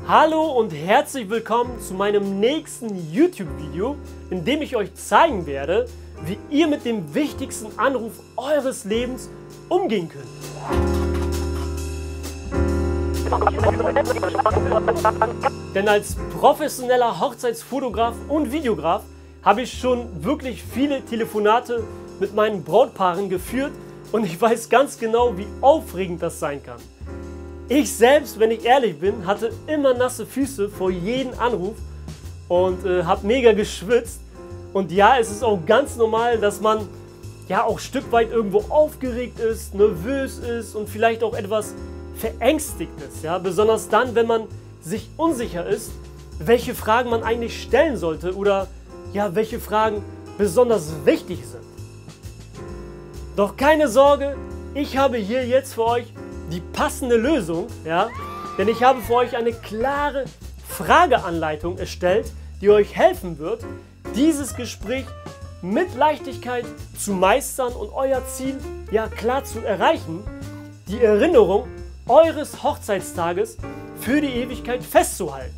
Hallo und herzlich willkommen zu meinem nächsten YouTube-Video, in dem ich euch zeigen werde, wie ihr mit dem wichtigsten Anruf eures Lebens umgehen könnt. Denn als professioneller Hochzeitsfotograf und Videograf habe ich schon wirklich viele Telefonate mit meinen Brautpaaren geführt und ich weiß ganz genau, wie aufregend das sein kann. Ich selbst, wenn ich ehrlich bin, hatte immer nasse Füße vor jedem Anruf und habe mega geschwitzt. Und ja, es ist auch ganz normal, dass man ja auch ein Stück weit irgendwo aufgeregt ist, nervös ist und vielleicht auch etwas verängstigt ist. Ja? Besonders dann, wenn man sich unsicher ist, welche Fragen man eigentlich stellen sollte oder ja, welche Fragen besonders wichtig sind. Doch keine Sorge, ich habe hier jetzt für euch die passende Lösung, ja? Denn ich habe für euch eine klare Frageanleitung erstellt, die euch helfen wird, dieses Gespräch mit Leichtigkeit zu meistern und euer Ziel ja klar zu erreichen, die Erinnerung eures Hochzeitstages für die Ewigkeit festzuhalten.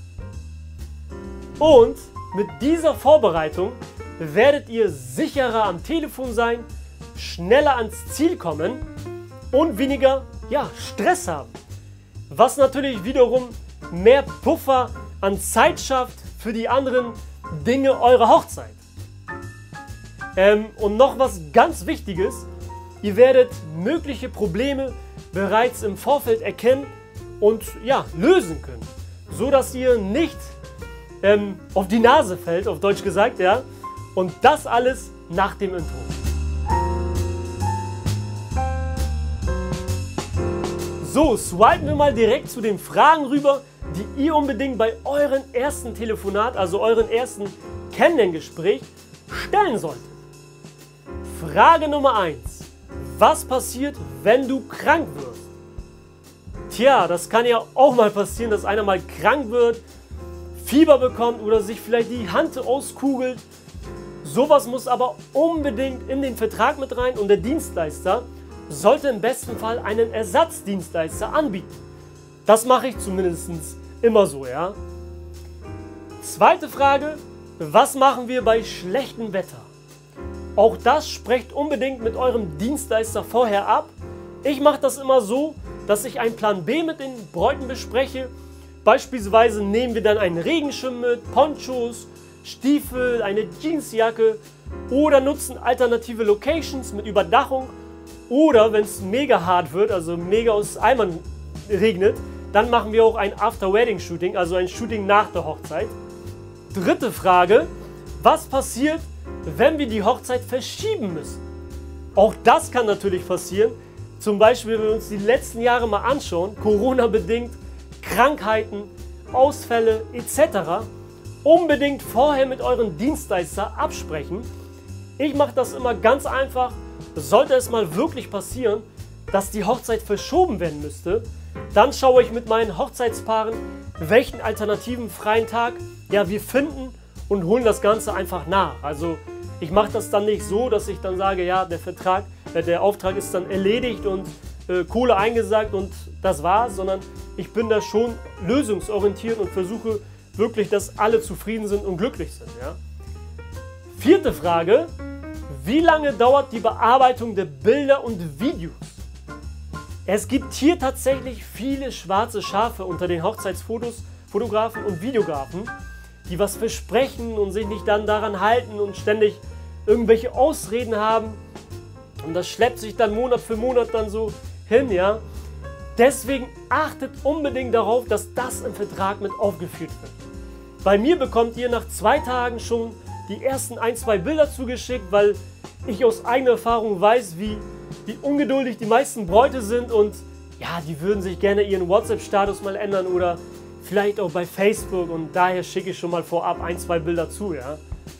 Und mit dieser Vorbereitung werdet ihr sicherer am Telefon sein, schneller ans Ziel kommen und weniger Stress haben. Was natürlich wiederum mehr Puffer an Zeit schafft für die anderen Dinge eurer Hochzeit. Und noch was ganz Wichtiges, ihr werdet mögliche Probleme bereits im Vorfeld erkennen und lösen können, so dass ihr nicht auf die Nase fällt, auf Deutsch gesagt, ja. Und das alles nach dem Intro. So, swipen wir mal direkt zu den Fragen rüber, die ihr unbedingt bei eurem ersten Telefonat, also eurem ersten Kennenlerngespräch, stellen solltet. Frage Nummer 1. Was passiert, wenn du krank wirst? Tja, das kann ja auch mal passieren, dass einer mal krank wird, Fieber bekommt oder sich vielleicht die Hand auskugelt. Sowas muss aber unbedingt in den Vertrag mit rein und der Dienstleister sollte im besten Fall einen Ersatzdienstleister anbieten. Das mache ich zumindest immer so, ja. Zweite Frage, was machen wir bei schlechtem Wetter? Auch das sprecht unbedingt mit eurem Dienstleister vorher ab. Ich mache das immer so, dass ich einen Plan B mit den Bräuten bespreche. Beispielsweise nehmen wir dann einen Regenschirm mit, Ponchos, Stiefel, eine Jeansjacke oder nutzen alternative Locations mit Überdachung. Oder wenn es mega hart wird, also mega aus Eimern regnet, dann machen wir auch ein After-Wedding-Shooting, also ein Shooting nach der Hochzeit. Dritte Frage, was passiert, wenn wir die Hochzeit verschieben müssen? Auch das kann natürlich passieren. Zum Beispiel, wenn wir uns die letzten Jahre mal anschauen, Corona-bedingt, Krankheiten, Ausfälle etc. Unbedingt vorher mit eurem Dienstleister absprechen. Ich mache das immer ganz einfach. Sollte es mal wirklich passieren, dass die Hochzeit verschoben werden müsste, dann schaue ich mit meinen Hochzeitspaaren, welchen alternativen freien Tag wir finden und holen das Ganze einfach nach. Also ich mache das dann nicht so, dass ich dann sage, ja, der Auftrag ist dann erledigt und Kohle eingesagt und das war's, sondern ich bin da schon lösungsorientiert und versuche wirklich, dass alle zufrieden sind und glücklich sind. Ja? Vierte Frage. Wie lange dauert die Bearbeitung der Bilder und Videos? Es gibt hier tatsächlich viele schwarze Schafe unter den Hochzeitsfotografen und Videografen, die was versprechen und sich nicht dann daran halten und ständig irgendwelche Ausreden haben. Und das schleppt sich dann Monat für Monat dann so hin, ja. Deswegen achtet unbedingt darauf, dass das im Vertrag mit aufgeführt wird. Bei mir bekommt ihr nach 2 Tagen schon die ersten 1-2 Bilder zugeschickt, weil ich aus eigener Erfahrung weiß, wie ungeduldig die meisten Bräute sind und ja, die würden sich gerne ihren WhatsApp-Status mal ändern oder vielleicht auch bei Facebook und daher schicke ich schon mal vorab 1-2 Bilder zu, ja.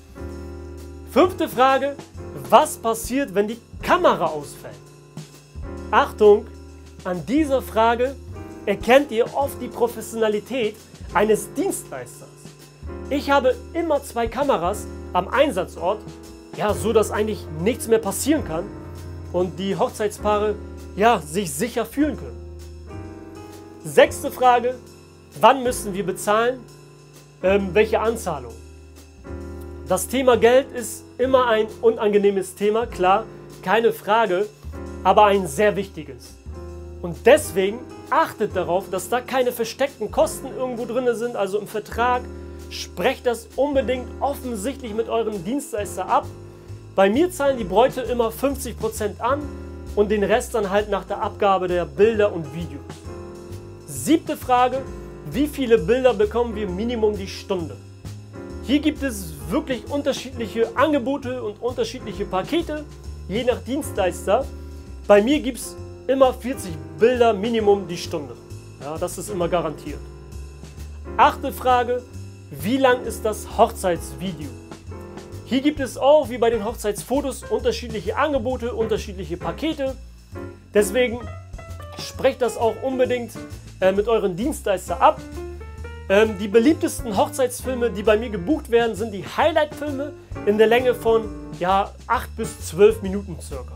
5. Frage, was passiert, wenn die Kamera ausfällt? Achtung, an dieser Frage erkennt ihr oft die Professionalität eines Dienstleisters. Ich habe immer 2 Kameras am Einsatzort, so dass eigentlich nichts mehr passieren kann und die Hochzeitspaare sich sicher fühlen können. 6. Frage, wann müssen wir bezahlen, welche Anzahlung. Das Thema Geld ist immer ein unangenehmes Thema, klar, keine Frage, aber ein sehr wichtiges. Und deswegen achtet darauf, dass da keine versteckten Kosten irgendwo drin sind, also im Vertrag. Sprecht das unbedingt offensichtlich mit eurem Dienstleister ab. Bei mir zahlen die Bräute immer 50% an und den Rest dann halt nach der Abgabe der Bilder und Videos. 7. Frage, wie viele Bilder bekommen wir Minimum die Stunde? Hier gibt es wirklich unterschiedliche Angebote und unterschiedliche Pakete, je nach Dienstleister. Bei mir gibt es immer 40 Bilder Minimum die Stunde. Ja, das ist immer garantiert. 8. Frage, wie lang ist das Hochzeitsvideo? Hier gibt es auch, wie bei den Hochzeitsfotos, unterschiedliche Angebote, unterschiedliche Pakete. Deswegen sprecht das auch unbedingt mit euren Dienstleister ab. Die beliebtesten Hochzeitsfilme, die bei mir gebucht werden, sind die Highlight-Filme in der Länge von 8 bis 12 Minuten circa.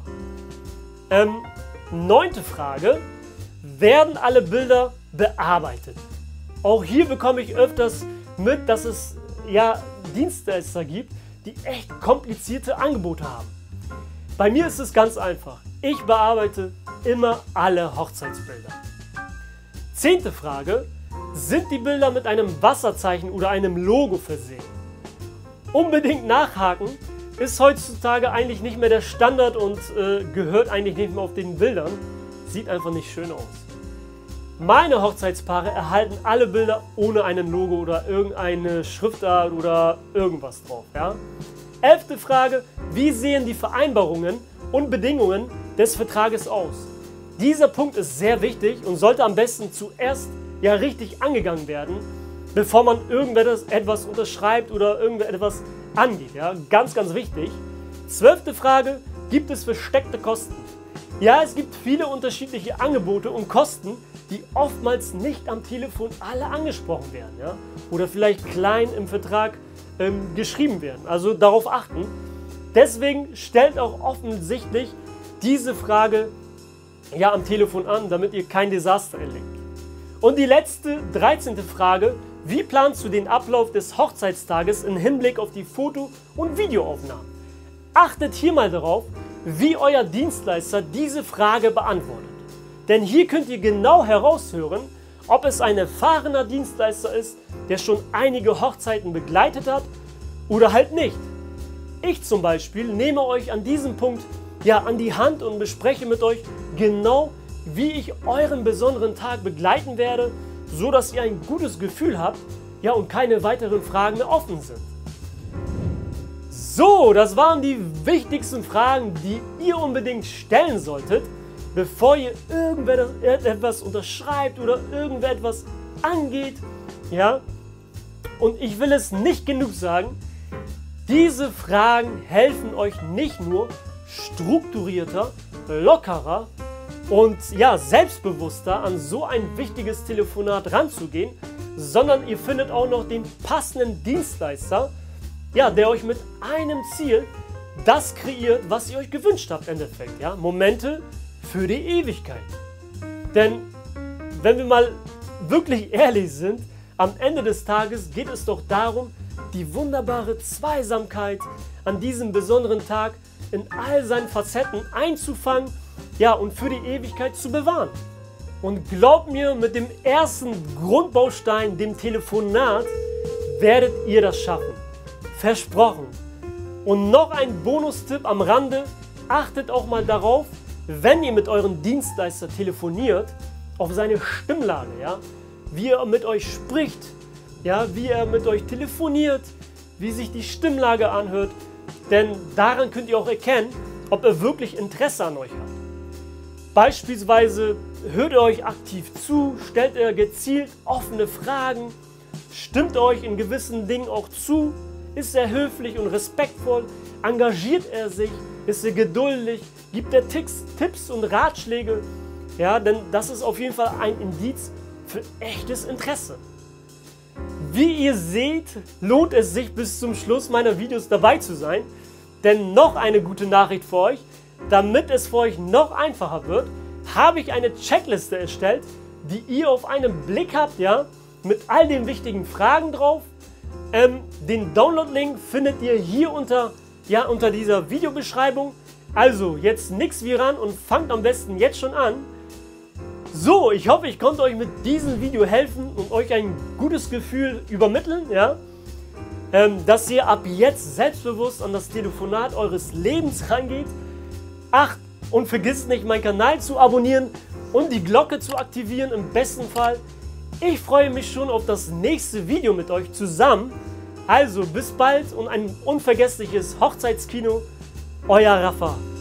9. Frage, werden alle Bilder bearbeitet? Auch hier bekomme ich öfters mit, dass es Dienstleister gibt, die echt komplizierte Angebote haben. Bei mir ist es ganz einfach. Ich bearbeite immer alle Hochzeitsbilder. 10. Frage, sind die Bilder mit einem Wasserzeichen oder einem Logo versehen? Unbedingt nachhaken, ist heutzutage eigentlich nicht mehr der Standard und gehört eigentlich nicht mehr auf den Bildern. Sieht einfach nicht schön aus. Meine Hochzeitspaare erhalten alle Bilder ohne ein Logo oder irgendeine Schriftart oder irgendwas drauf. Ja? 11. Frage, wie sehen die Vereinbarungen und Bedingungen des Vertrages aus? Dieser Punkt ist sehr wichtig und sollte am besten zuerst richtig angegangen werden, bevor man irgendetwas unterschreibt oder irgendetwas angeht. Ja? Ganz, ganz wichtig. 12. Frage, gibt es versteckte Kosten? Ja, es gibt viele unterschiedliche Angebote und Kosten, die oftmals nicht am Telefon alle angesprochen werden. Ja? Oder vielleicht klein im Vertrag geschrieben werden. Also darauf achten. Deswegen stellt auch offensichtlich diese Frage am Telefon an, damit ihr kein Desaster erlebt. Und die letzte, 13. Frage, wie planst du den Ablauf des Hochzeitstages im Hinblick auf die Foto- und Videoaufnahmen? Achtet hier mal darauf, wie euer Dienstleister diese Frage beantwortet. Denn hier könnt ihr genau heraushören, ob es ein erfahrener Dienstleister ist, der schon einige Hochzeiten begleitet hat oder halt nicht. Ich zum Beispiel nehme euch an diesem Punkt an die Hand und bespreche mit euch genau, wie ich euren besonderen Tag begleiten werde, so dass ihr ein gutes Gefühl habt und keine weiteren Fragen mehr offen sind. So, das waren die wichtigsten Fragen, die ihr unbedingt stellen solltet, bevor ihr irgendetwas unterschreibt oder irgendetwas angeht. Ja? Und ich will es nicht genug sagen, diese Fragen helfen euch nicht nur strukturierter, lockerer und selbstbewusster an so ein wichtiges Telefonat ranzugehen, sondern ihr findet auch noch den passenden Dienstleister, der euch mit einem Ziel das kreiert, was ihr euch gewünscht habt im Endeffekt. Ja? Momente für die Ewigkeit. Denn wenn wir mal wirklich ehrlich sind, am Ende des Tages geht es doch darum, die wunderbare Zweisamkeit an diesem besonderen Tag in all seinen Facetten einzufangen, und für die Ewigkeit zu bewahren. Und glaubt mir, mit dem ersten Grundbaustein, dem Telefonat, werdet ihr das schaffen. Versprochen. Und noch ein Bonustipp am Rande, achtet auch mal darauf, wenn ihr mit eurem Dienstleister telefoniert, auf seine Stimmlage, wie er mit euch spricht, wie er mit euch telefoniert, wie sich die Stimmlage anhört, denn daran könnt ihr auch erkennen, ob er wirklich Interesse an euch hat. Beispielsweise hört er euch aktiv zu, stellt er gezielt offene Fragen, stimmt euch in gewissen Dingen auch zu, ist er höflich und respektvoll, engagiert er sich, ist er geduldig, gibt er Tipps und Ratschläge, denn das ist auf jeden Fall ein Indiz für echtes Interesse. Wie ihr seht, lohnt es sich bis zum Schluss meiner Videos dabei zu sein, denn noch eine gute Nachricht für euch: Damit es für euch noch einfacher wird, habe ich eine Checkliste erstellt, die ihr auf einen Blick habt, mit all den wichtigen Fragen drauf. Den Download-Link findet ihr hier unter dieser Videobeschreibung. Also jetzt nichts wie ran und fangt am besten jetzt schon an. So, ich hoffe, ich konnte euch mit diesem Video helfen und euch ein gutes Gefühl übermitteln, ja? Dass ihr ab jetzt selbstbewusst an das Telefonat eures Lebens rangeht. Und vergisst nicht, meinen Kanal zu abonnieren und die Glocke zu aktivieren im besten Fall. Ich freue mich schon auf das nächste Video mit euch zusammen. Also bis bald und ein unvergessliches Hochzeitskino. Euer Rafa.